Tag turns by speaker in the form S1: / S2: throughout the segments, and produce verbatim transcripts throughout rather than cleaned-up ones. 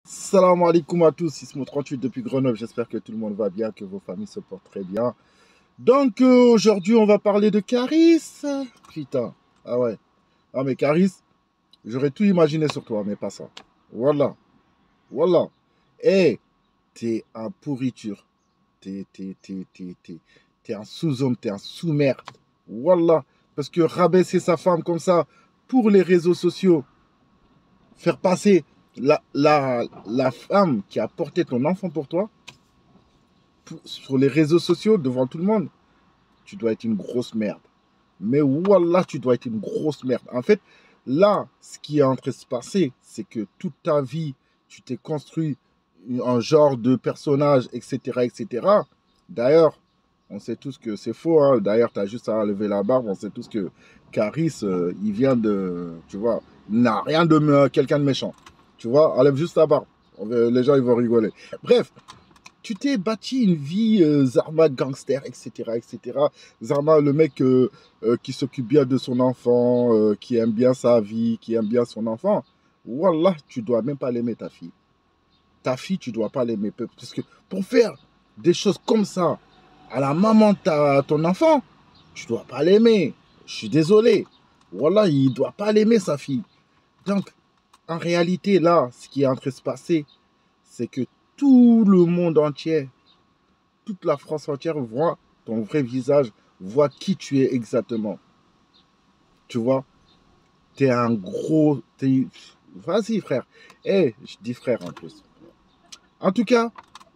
S1: Salam alaikum à tous, Ismo trente-huit depuis Grenoble. J'espère que tout le monde va bien, que vos familles se portent très bien. Donc euh, aujourd'hui, on va parler de Caris. Putain, ah ouais. Ah mais Caris, j'aurais tout imaginé sur toi, mais pas ça. Voilà, voilà. Eh, t'es un pourriture. T'es, t'es, t'es, t'es, t'es, t'es un sous-homme, t'es un sous-merde. Voilà. Parce que rabaisser sa femme comme ça pour les réseaux sociaux, faire passer la, la, la femme qui a porté ton enfant pour toi pour- sur les réseaux sociaux devant tout le monde, tu dois être une grosse merde. Mais voilà, tu dois être une grosse merde. En fait, là, ce qui est en train de se passer, c'est que toute ta vie, tu t'es construit un genre de personnage, et cetera, et cetera. D'ailleurs, on sait tous que c'est faux, hein. D'ailleurs, tu as juste à lever la barbe. On sait tous que Caris, euh, il vient de, tu vois, il n'a rien de me- quelqu'un de méchant. Tu vois, enlève juste la barbe. On va- Les gens, ils vont rigoler. Bref, tu t'es bâti une vie euh, Zarma gangster, et cetera, et cetera. Zarma, le mec euh, euh, qui s'occupe bien de son enfant, euh, qui aime bien sa vie, qui aime bien son enfant. Wallah, tu dois même pas l'aimer, ta fille. Ta fille, tu dois pas l'aimer. Parce que pour faire des choses comme ça à la maman de ta- ton enfant, tu dois pas l'aimer. Je suis désolé. Wallah, il doit pas l'aimer, sa fille. Donc, en réalité, là, ce qui est en train de se passer, c'est que tout le monde entier, toute la France entière voit ton vrai visage, voit qui tu es exactement. Tu vois, t'es un gros... t'es- Vas-y, frère. Eh, je dis frère en plus. En tout cas,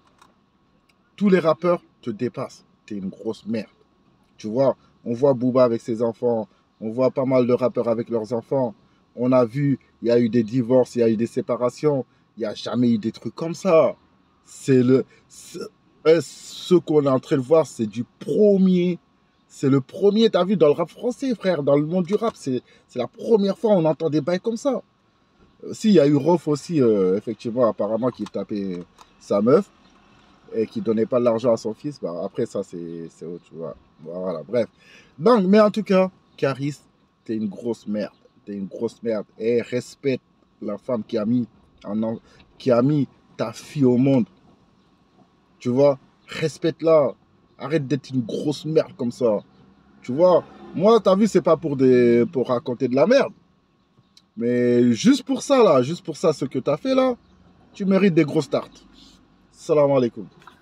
S1: tous les rappeurs te dépassent. T'es une grosse merde. Tu vois, on voit Booba avec ses enfants, on voit pas mal de rappeurs avec leurs enfants. On a vu, il y a eu des divorces, il y a eu des séparations. Il n'y a jamais eu des trucs comme ça. C'est le... c'est- euh, Ce qu'on est en train de voir, c'est du premier. C'est le premier, t'as vu, dans le rap français, frère, dans le monde du rap. C'est c'est la première fois qu'on entend des bails comme ça. Euh, Si, il y a eu Rof aussi, euh, effectivement, apparemment, qui tapait sa meuf et qui donnait pas de l'argent à son fils, bah, après ça, c'est c'est autre chose. Voilà. Voilà, bref. Donc, mais en tout cas, Caris, t'es une grosse merde. T'es une grosse merde. Et respecte la femme qui a mis, un en- qui a mis ta fille au monde. Tu vois, respecte-la. Arrête d'être une grosse merde comme ça. Tu vois, moi, t'as vu, c'est pas pour, des, pour raconter de la merde. Mais juste pour ça, là, juste pour ça, ce que t'as fait là, tu mérites des grosses tartes. Salam alaikum.